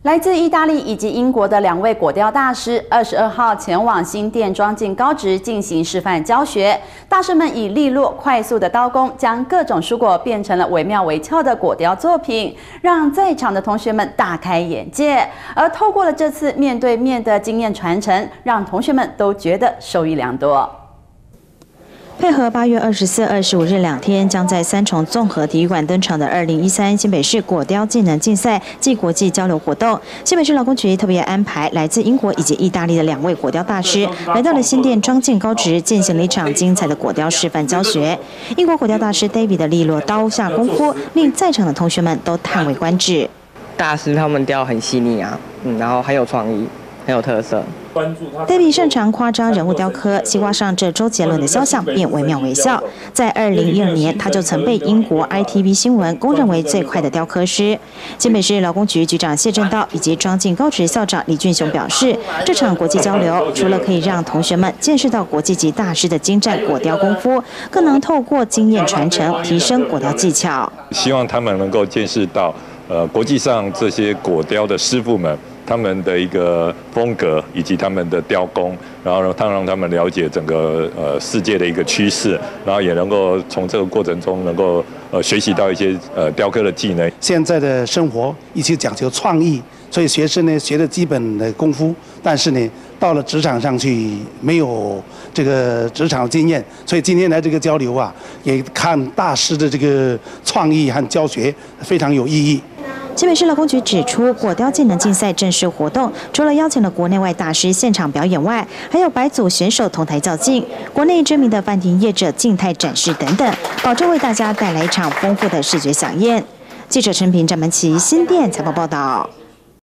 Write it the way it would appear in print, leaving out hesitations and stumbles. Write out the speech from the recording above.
来自意大利以及英国的2位果雕大师，22号前往新店庄敬高职进行示范教学。大师们以利落快速的刀工，将各种蔬果变成了惟妙惟肖的果雕作品，让在场的同学们大开眼界。而透过了这次面对面的经验传承，让同学们都觉得受益良多。 配合8月24、25日2天将在三重综合体育馆登场的2013新北市果雕技能竞赛暨国际交流活动，新北市劳工局特别安排来自英国以及意大利的2位果雕大师，来到了新店庄敬高职，进行了一场精彩的果雕示范教学。英国果雕大师 David 的利落刀下功夫，令在场的同学们都叹为观止。 大师他们雕很细腻啊，然后很有创意，很有特色。 David 擅长夸张人物雕刻，西瓜上这周杰伦的肖像便惟妙惟肖。在2012年，他就曾被英国 ITV 新闻公认为最快的雕刻师。新北市劳工局局长谢正道以及庄敬高职校长李俊雄表示，这场国际交流除了可以让同学们见识到国际级大师的精湛果雕功夫，更能透过经验传承提升果雕技巧。 希望他们能够见识到，国际上这些果雕的师傅们。 他们的一个风格以及他们的雕工，然后让他们了解整个世界的一个趋势，然后也能够从这个过程中能够学习到一些雕刻的技能。 现在的生活一直讲究创意，所以学生呢学的基本的功夫，但是呢到了职场上去没有这个职场经验，所以今天来这个交流啊，也看大师的这个创意和教学非常有意义。 新北市劳工局指出，果雕技能竞赛正式活动，除了邀请了国内外大师现场表演外，还有百组选手同台较劲，国内知名的饭店业者静态展示等等，保证为大家带来一场丰富的视觉飨宴。记者陈平、张门琪新店采访报道。